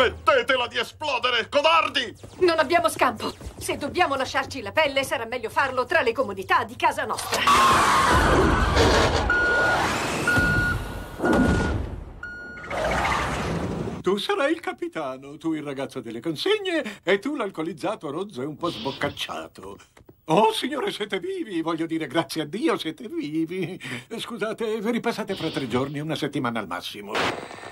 Smettetela di esplodere, codardi! Non abbiamo scampo. Se dobbiamo lasciarci la pelle, sarà meglio farlo tra le comodità di casa nostra. Tu sarai il capitano, tu il ragazzo delle consegne e tu l'alcolizzato rozzo e un po' sboccacciato. Oh, signore, siete vivi! Voglio dire, grazie a Dio siete vivi. Scusate, vi ripassate fra 3 giorni, una settimana al massimo.